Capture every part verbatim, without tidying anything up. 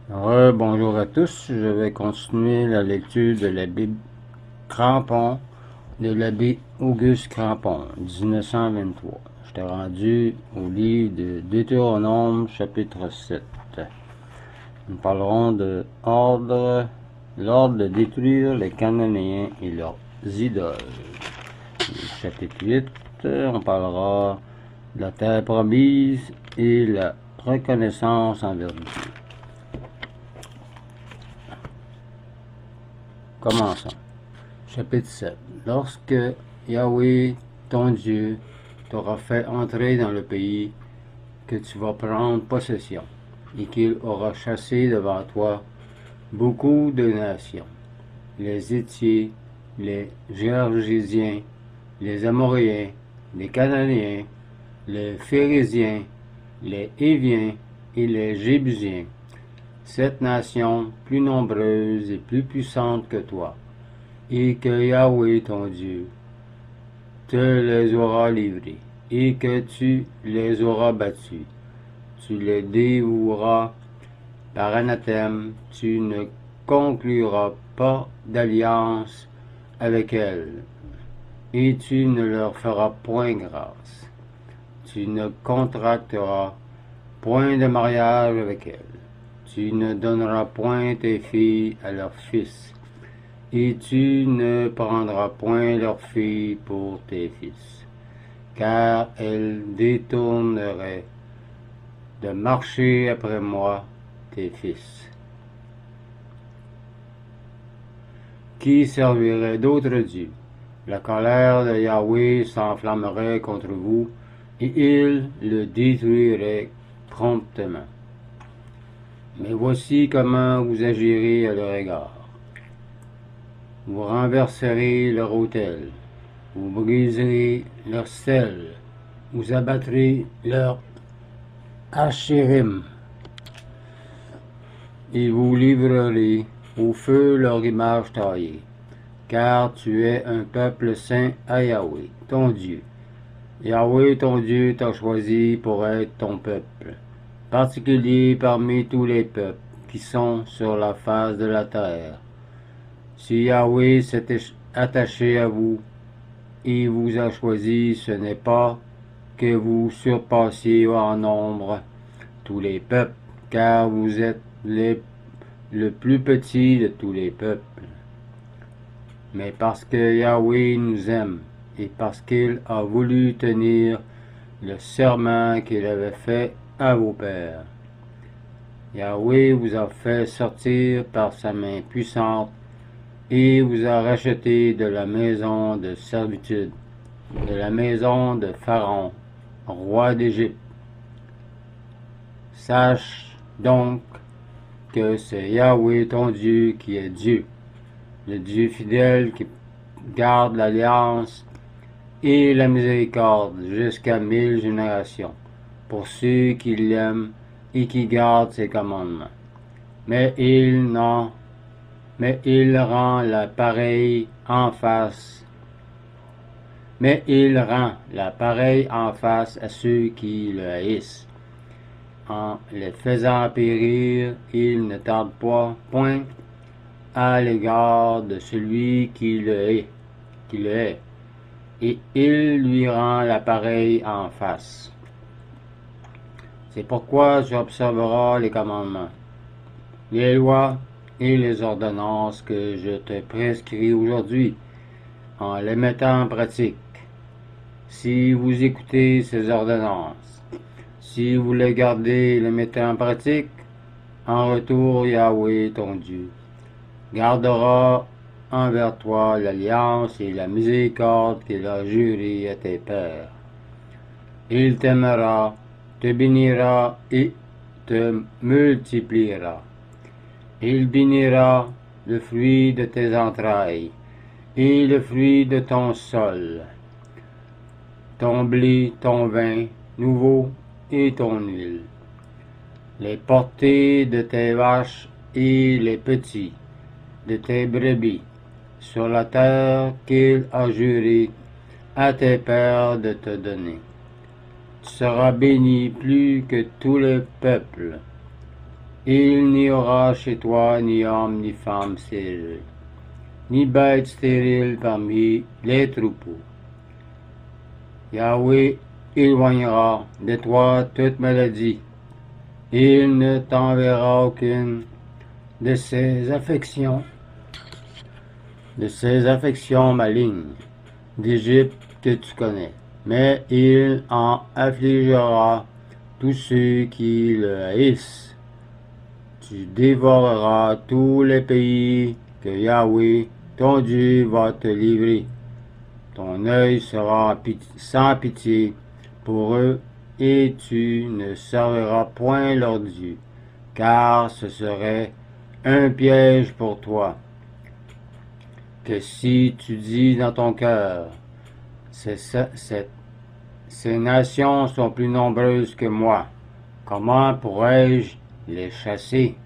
Ouais, bonjour à tous. Je vais continuer la lecture de la Bible Crampon de l'abbé Auguste Crampon, dix-neuf cent vingt-trois. J'étais rendu au livre de Deutéronome, chapitre sept. Nous parlerons de ordre, l'ordre de détruire les Cananéens et leurs idoles. Chapitre huit, on parlera de la terre promise et la reconnaissance envers Dieu. Commençons. Chapitre sept. Lorsque Yahweh, ton Dieu, t'aura fait entrer dans le pays que tu vas prendre possession, et qu'il aura chassé devant toi beaucoup de nations, les Hétiers, les Géorgésiens, les Amoréens, les Cananéens, les Phérésiens, les Héviens et les Jébusiens, sept nations plus nombreuses et plus puissantes que toi, et que Yahweh ton Dieu te les aura livrés, et que tu les auras battus. Tu les dévoueras par anathème, tu ne concluras pas d'alliance avec elles, et tu ne leur feras point grâce. Tu ne contracteras point de mariage avec elles. Tu ne donneras point tes filles à leurs fils, et tu ne prendras point leurs filles pour tes fils, car elles détourneraient de marcher après moi, tes fils, qui serviraient d'autres dieux. La colère de Yahweh s'enflammerait contre vous, et il le détruirait promptement. Mais voici comment vous agirez à leur égard. Vous renverserez leur autel, vous briserez leur stèle, vous abattrez leur achérim, et vous livrerez au feu leur image taillée, car tu es un peuple saint à Yahweh, ton Dieu. Yahweh, ton Dieu, t'a choisi pour être ton peuple, particulier parmi tous les peuples qui sont sur la face de la terre. Si Yahweh s'est attaché à vous et vous a choisi, ce n'est pas que vous surpassiez en nombre tous les peuples, car vous êtes les, le plus petit de tous les peuples, mais parce que Yahweh nous aime et parce qu'il a voulu tenir le serment qu'il avait fait à vos pères. Yahweh vous a fait sortir par sa main puissante et vous a racheté de la maison de servitude, de la maison de Pharaon, roi d'Égypte. Sache donc que c'est Yahweh ton Dieu qui est Dieu, le Dieu fidèle qui garde l'alliance et la miséricorde jusqu'à mille générations, pour ceux qui l'aiment et qui gardent ses commandements. Mais il n'en Mais il rend la pareille en face. Mais il rend la pareille en face à ceux qui le haïssent. En les faisant périr, il ne tarde pas point à l'égard de celui qui le hait, qui le hait, et il lui rend la pareille en face. C'est pourquoi tu observeras les commandements, les lois et les ordonnances que je te prescris aujourd'hui, en les mettant en pratique. Si vous écoutez ces ordonnances, si vous les gardez et les mettez en pratique, en retour Yahweh ton Dieu gardera envers toi l'alliance et la miséricorde qu'il a jurée à tes pères. Il t'aimera, te bénira et te multipliera. Il bénira le fruit de tes entrailles et le fruit de ton sol, ton blé, ton vin nouveau et ton huile, les portées de tes vaches et les petits de tes brebis, sur la terre qu'il a juré à tes pères de te donner. Tu seras béni plus que tous les peuples, Il n'y aura chez toi ni homme ni femme stérile, ni bête stérile parmi les troupeaux. Yahweh éloignera de toi toute maladie. Il ne t'enverra aucune de ses affections, de ses affections malignes d'Égypte que tu connais, mais il en affligera tous ceux qui le haïssent. Tu dévoreras tous les pays que Yahweh, ton Dieu, va te livrer. Ton œil sera sans pitié pour eux, et tu ne serviras point leur Dieu, car ce serait un piège pour toi. Que si tu dis dans ton cœur, ces, ces, ces nations sont plus nombreuses que moi, comment pourrais-je les chasser?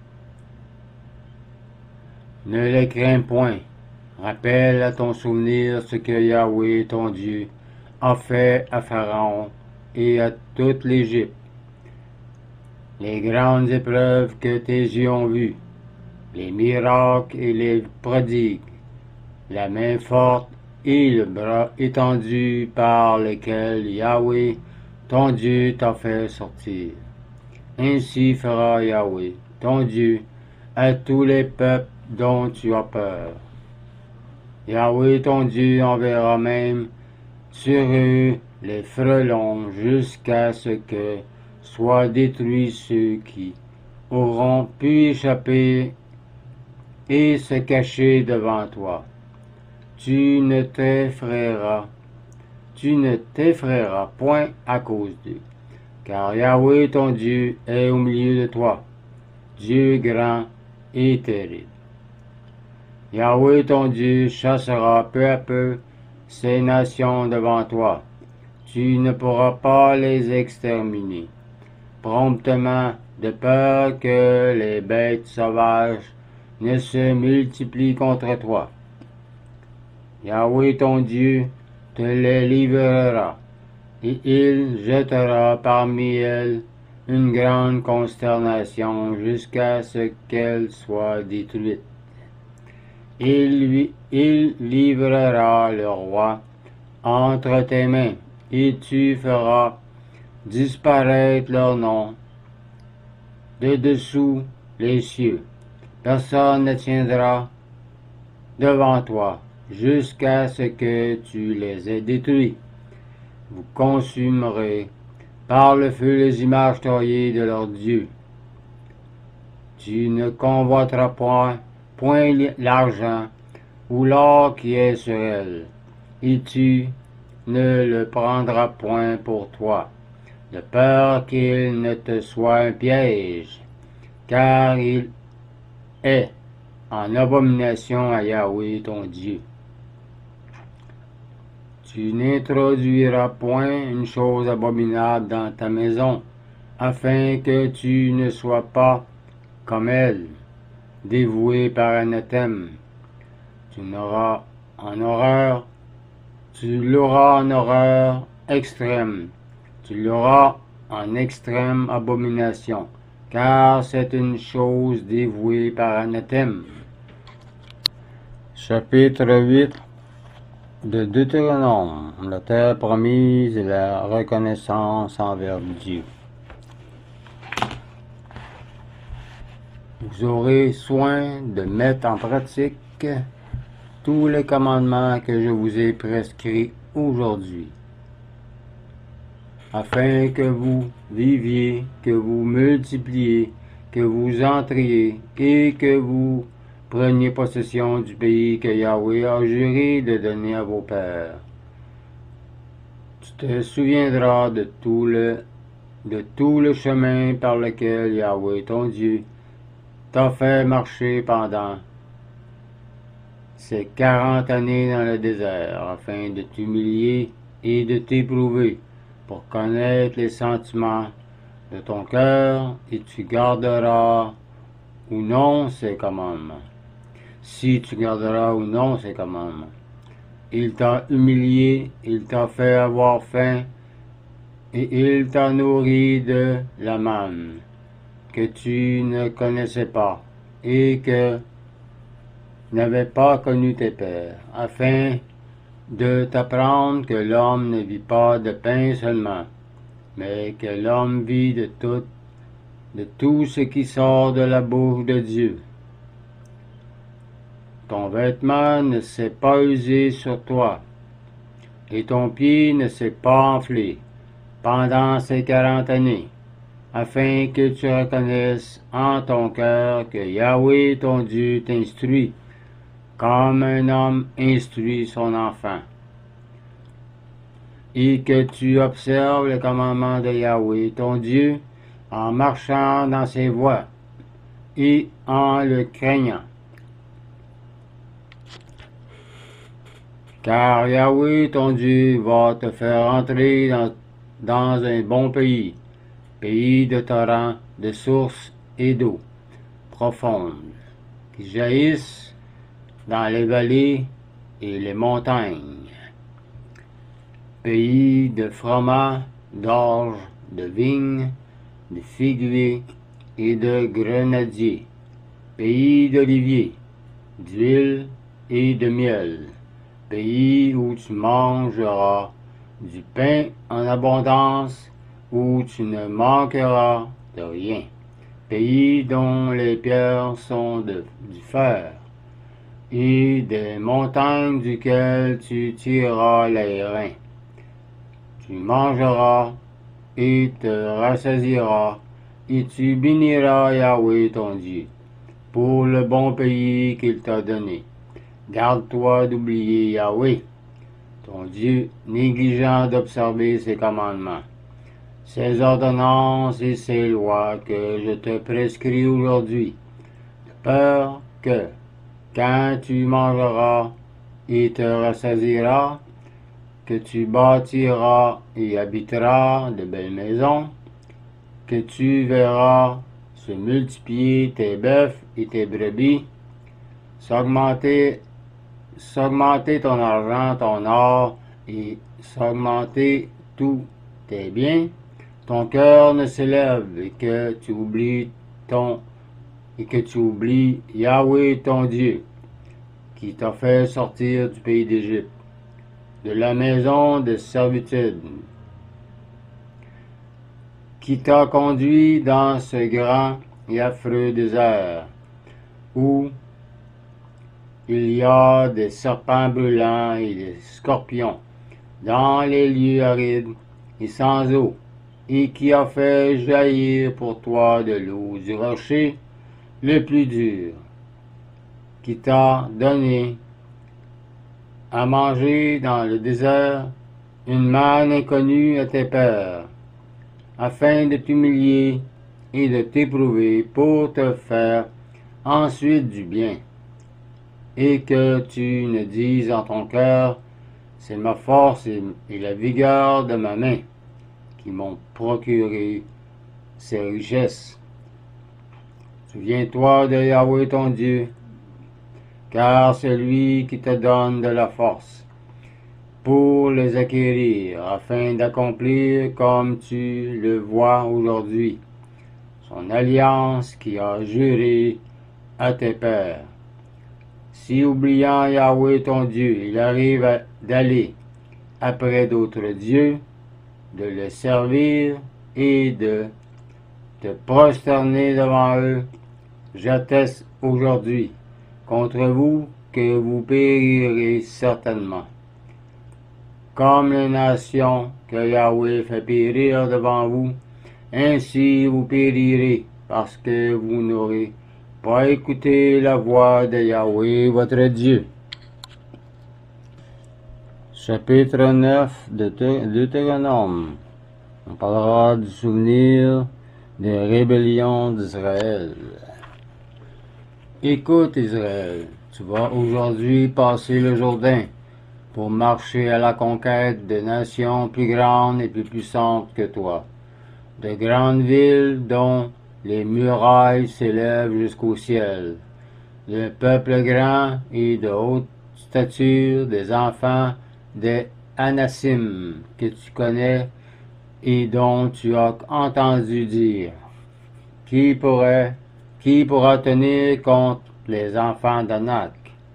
Ne les crains point. Rappelle à ton souvenir ce que Yahweh, ton Dieu, a fait à Pharaon et à toute l'Égypte, les grandes épreuves que tes yeux ont vues, les miracles et les prodigues, la main forte et le bras étendu par lesquels Yahweh, ton Dieu, t'a fait sortir. Ainsi fera Yahweh, ton Dieu, à tous les peuples dont tu as peur. Yahweh, ton Dieu, enverra même sur eux les frelons jusqu'à ce que soient détruits ceux qui auront pu échapper et se cacher devant toi. Tu ne t'effraieras, tu ne t'effraieras point à cause d'eux, car Yahweh ton Dieu est au milieu de toi, Dieu grand et terrible. Yahweh ton Dieu chassera peu à peu ces nations devant toi. Tu ne pourras pas les exterminer promptement, de peur que les bêtes sauvages ne se multiplient contre toi. Yahweh ton Dieu te les livrera, et il jettera parmi elles une grande consternation jusqu'à ce qu'elles soient détruites. Il, lui, il livrera le roi entre tes mains, et tu feras disparaître leur nom de dessous les cieux. Personne ne tiendra devant toi jusqu'à ce que tu les aies détruits. Vous consumerez par le feu les images taillées de leurs dieux. Tu ne convoiteras point, point l'argent ou l'or qui est sur elle, et tu ne le prendras point pour toi, de peur qu'il ne te soit un piège, car il est en abomination à Yahweh ton Dieu. Tu n'introduiras point une chose abominable dans ta maison, afin que tu ne sois pas comme elle, dévoué par anathème. Tu n'auras en horreur, tu l'auras en horreur extrême, tu l'auras en extrême abomination, car c'est une chose dévouée par anathème. Chapitre huit de Deutéronome, la terre promise et la reconnaissance envers Dieu. Vous aurez soin de mettre en pratique tous les commandements que je vous ai prescrits aujourd'hui, afin que vous viviez, que vous multipliez, que vous entriez et que vous preniez possession du pays que Yahweh a juré de donner à vos pères. Tu te souviendras de tout le, de tout le chemin par lequel Yahweh ton Dieu t'a fait marcher pendant ces quarante années dans le désert, afin de t'humilier et de t'éprouver, pour connaître les sentiments de ton cœur, et tu garderas ou non ses commandements. Si tu garderas ou non ses commandements. Il t'a humilié, il t'a fait avoir faim, et il t'a nourri de la manne, que tu ne connaissais pas et que n'avais pas connu tes pères, afin de t'apprendre que l'homme ne vit pas de pain seulement, mais que l'homme vit de tout, de tout ce qui sort de la bouche de Dieu. Ton vêtement ne s'est pas usé sur toi, et ton pied ne s'est pas enflé pendant ces quarante années, afin que tu reconnaisses en ton cœur que Yahweh ton Dieu t'instruit, comme un homme instruit son enfant, et que tu observes le commandement de Yahweh ton Dieu en marchant dans ses voies et en le craignant. Car Yahweh ton Dieu va te faire entrer dans, dans un bon pays, pays de torrents, de sources et d'eau profondes, qui jaillissent dans les vallées et les montagnes, pays de froment, d'orge, de vignes, de figuiers et de grenadiers, pays d'oliviers, d'huile et de miel, pays où tu mangeras du pain en abondance, où tu ne manqueras de rien, pays dont les pierres sont de, du fer, et des montagnes duquel tu tireras les reins. Tu mangeras et te rassasieras, et tu béniras Yahweh ton Dieu, pour le bon pays qu'il t'a donné. Garde-toi d'oublier Yahweh, ton Dieu, négligent d'observer ses commandements, ses ordonnances et ses lois que je te prescris aujourd'hui, de peur que, quand tu mangeras et te rassasieras, que tu bâtiras et habiteras de belles maisons, que tu verras se multiplier tes bœufs et tes brebis, s'augmenter s'augmenter ton argent, ton or, et s'augmenter tous tes biens, ton cœur ne s'élève et que tu oublies ton et que tu oublies Yahweh ton Dieu, qui t'a fait sortir du pays d'Égypte, de la maison de servitude, qui t'a conduit dans ce grand et affreux désert, où il y a des serpents brûlants et des scorpions, dans les lieux arides et sans eau, et qui a fait jaillir pour toi de l'eau du rocher le plus dur, qui t'a donné à manger dans le désert une manne inconnue à tes pères, afin de t'humilier et de t'éprouver pour te faire ensuite du bien, et que tu ne dises en ton cœur, c'est ma force et, et la vigueur de ma main qui m'ont procuré ces richesses. Souviens-toi de Yahweh ton Dieu, car c'est lui qui te donne de la force pour les acquérir, afin d'accomplir comme tu le vois aujourd'hui, son alliance qui a juré à tes pères. Si oubliant Yahweh ton Dieu, il arrive d'aller après d'autres dieux, de les servir et de te prosterner devant eux, j'atteste aujourd'hui contre vous que vous périrez certainement. Comme les nations que Yahweh fait périr devant vous, ainsi vous périrez, parce que vous n'aurez pas écouté la voix de Yahweh votre Dieu. Chapitre neuf de Deutéronome. On parlera du souvenir des rébellions d'Israël. Écoute Israël, tu vas aujourd'hui passer le Jourdain pour marcher à la conquête de nations plus grandes et plus puissantes que toi, de grandes villes dont les murailles s'élèvent jusqu'au ciel, d'un peuple grand et de haute stature, des enfants des Anassim que tu connais et dont tu as entendu dire. Qui pourrait, qui pourra tenir contre les enfants d'Anak?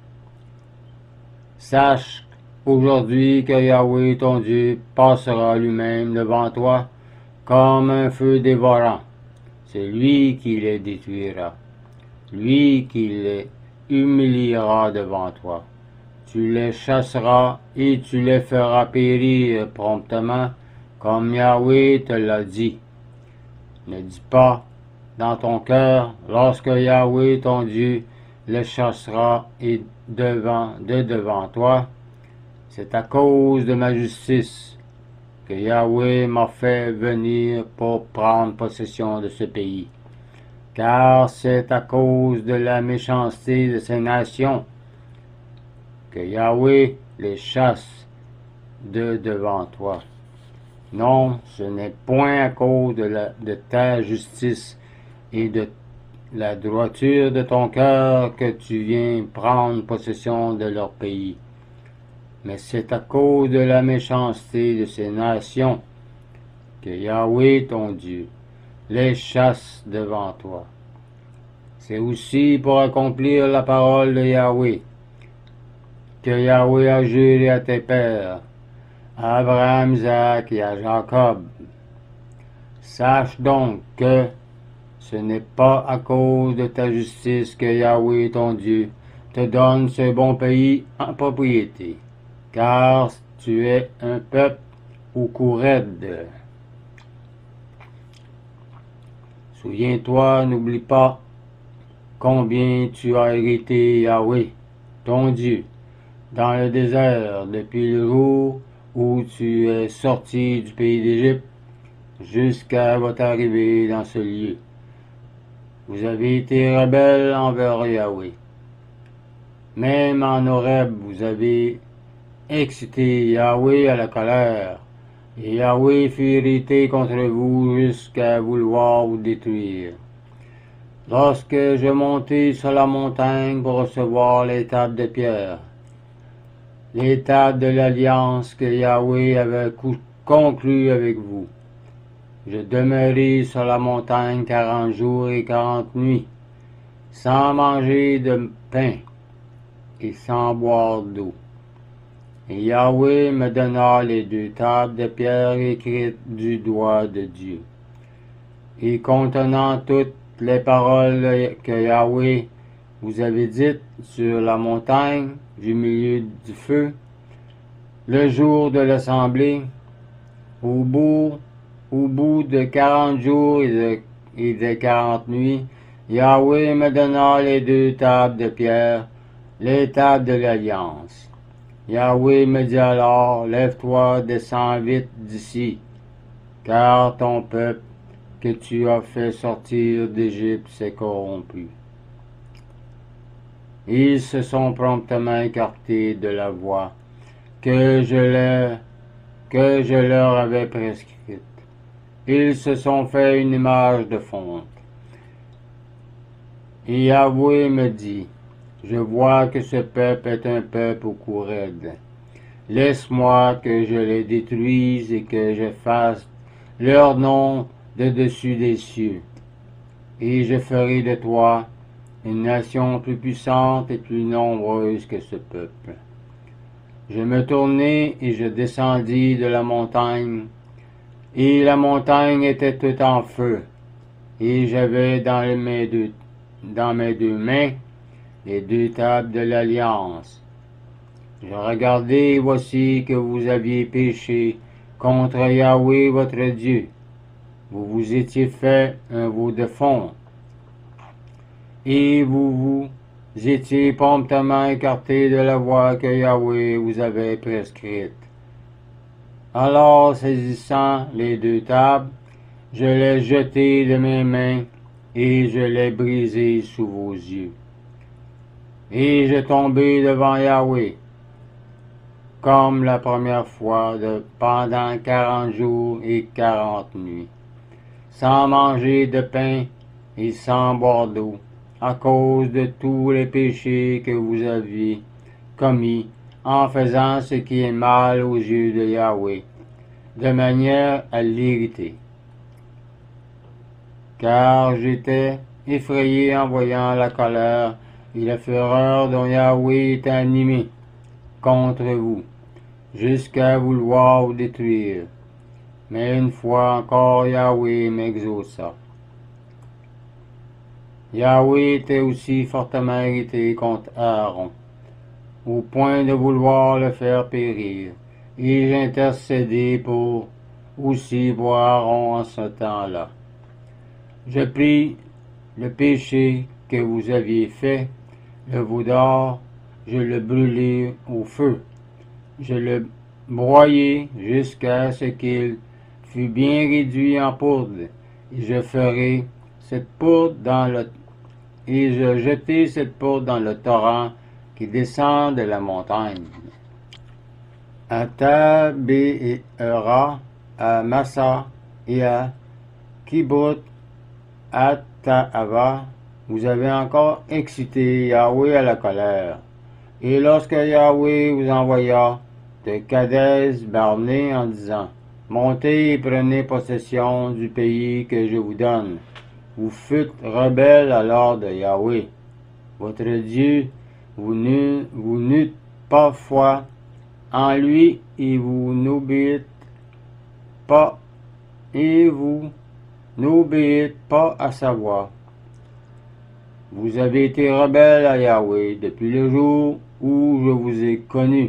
Sache aujourd'hui que Yahweh ton Dieu passera lui-même devant toi comme un feu dévorant. C'est lui qui les détruira, lui qui les humiliera devant toi. Tu les chasseras et tu les feras périr promptement, comme Yahweh te l'a dit. Ne dis pas dans ton cœur, lorsque Yahweh ton Dieu les chassera et devant, de devant toi, c'est à cause de ma justice que Yahweh m'a fait venir pour prendre possession de ce pays. Car c'est à cause de la méchanceté de ces nations que Yahweh les chasse de devant toi. Non, ce n'est point à cause de, la, de ta justice et de la droiture de ton cœur que tu viens prendre possession de leur pays, mais c'est à cause de la méchanceté de ces nations que Yahweh ton Dieu les chasse devant toi. C'est aussi pour accomplir la parole de Yahweh que Yahweh a juré à tes pères, à Abraham, Isaac et à Jacob. Sache donc que ce n'est pas à cause de ta justice que Yahweh ton Dieu te donne ce bon pays en propriété, car tu es un peuple au cou raide. Souviens-toi, n'oublie pas combien tu as hérité Yahweh, ton Dieu, dans le désert depuis le jour où tu es sorti du pays d'Égypte jusqu'à votre arrivée dans ce lieu. Vous avez été rebelles envers Yahweh. Même en Horeb, vous avez excité Yahweh à la colère, et Yahweh fut irrité contre vous jusqu'à vouloir vous détruire. Lorsque je montai sur la montagne pour recevoir les tables de pierre, les tables de l'alliance que Yahweh avait conclue avec vous, je demeurai sur la montagne quarante jours et quarante nuits, sans manger de pain et sans boire d'eau. Et Yahweh me donna les deux tables de pierre écrites du doigt de Dieu, et contenant toutes les paroles que Yahweh vous avait dites sur la montagne du milieu du feu, le jour de l'assemblée, au bout, au bout de quarante jours et de, et de quarante nuits, Yahweh me donna les deux tables de pierre, les tables de l'alliance. Yahweh me dit alors, lève-toi, descends vite d'ici, car ton peuple que tu as fait sortir d'Égypte s'est corrompu. Ils se sont promptement écartés de la voie que je leur, que je leur avais prescrite. Ils se sont fait une image de fonte. Et Yahweh me dit, je vois que ce peuple est un peuple au cou raide. Laisse-moi que je les détruise et que je fasse leur nom de dessus des cieux. Et je ferai de toi une nation plus puissante et plus nombreuse que ce peuple. Je me tournai et je descendis de la montagne, et la montagne était toute en feu, et j'avais dans mes deux, dans mes deux mains les deux tables de l'alliance. Je regardai, et voici que vous aviez péché contre Yahweh votre Dieu. Vous vous étiez fait un veau de fonte, et vous vous étiez promptement écarté de la voie que Yahweh vous avait prescrite. Alors, saisissant les deux tables, je les jetai de mes mains, et je les brisai sous vos yeux. Et je tombai devant Yahweh, comme la première fois, de, pendant quarante jours et quarante nuits, sans manger de pain et sans boire d'eau, à cause de tous les péchés que vous aviez commis en faisant ce qui est mal aux yeux de Yahweh, de manière à l'irriter. car j'étais effrayé en voyant la colère et la fureur dont Yahweh était animé contre vous, jusqu'à vouloir vous détruire. Mais une fois encore, Yahweh m'exauça. Yahweh était aussi fortement irrité contre Aaron, au point de vouloir le faire périr, et j'intercédai pour aussi pour Aaron en ce temps-là. Je pris le péché que vous aviez fait, le veau d'or, je le brûlai au feu, je le broyai jusqu'à ce qu'il fût bien réduit en poudre, et je ferai cette poudre dans le et je jetai cette poudre dans le torrent qui descend de la montagne. À Tabéera, à Massa et à Kibrut, à Taava, vous avez encore excité Yahweh à la colère. Et lorsque Yahweh vous envoya de Kadès Barné en disant, montez et prenez possession du pays que je vous donne, vous fûtes rebelles alors de Yahweh, votre Dieu, vous n'eûtes pas foi en lui et vous n'obéissez pas et vous n'obéissez pas à sa voix. Vous avez été rebelles à Yahweh depuis le jour où je vous ai connu.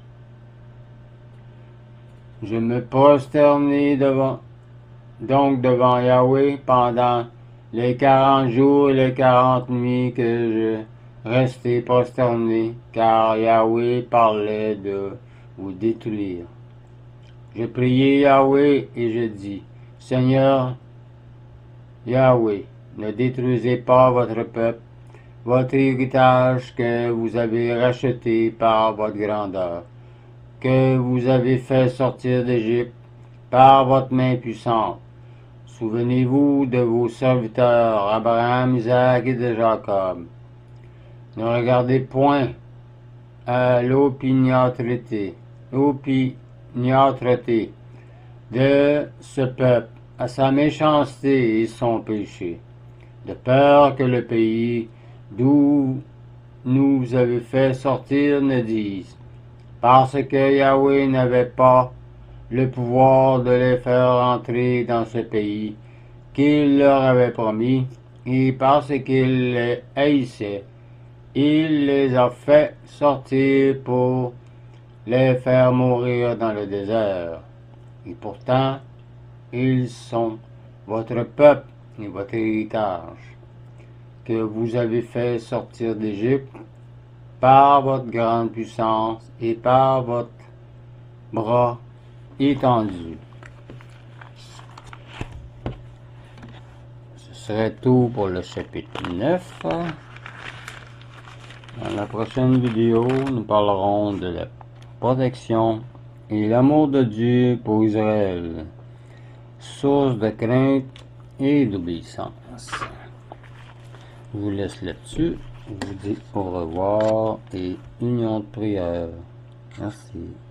Je me prosternai devant, donc devant Yahweh pendant les quarante jours et les quarante nuits que je restai prosterné, car Yahweh parlait de vous détruire. Je priai Yahweh et je dis, Seigneur Yahweh, ne détruisez pas votre peuple, votre héritage que vous avez racheté par votre grandeur, que vous avez fait sortir d'Égypte par votre main puissante. Souvenez-vous de vos serviteurs, Abraham, Isaac et de Jacob. Ne regardez point à l'opiniâtreté, l'opiniâtreté de ce peuple, à sa méchanceté et son péché, de peur que le pays d'où nous avez fait sortir ne dise, parce que Yahweh n'avait pas le pouvoir de les faire entrer dans ce pays qu'il leur avait promis, et parce qu'il les haïssait, il les a fait sortir pour les faire mourir dans le désert. Et pourtant, ils sont votre peuple et votre héritage, que vous avez fait sortir d'Égypte par votre grande puissance et par votre bras étendu. Ce serait tout pour le chapitre neuf. Dans la prochaine vidéo, nous parlerons de la protection et l'amour de Dieu pour Israël, source de crainte et d'obéissance. Je vous laisse là-dessus. Je vous dis au revoir et union de prière. Merci.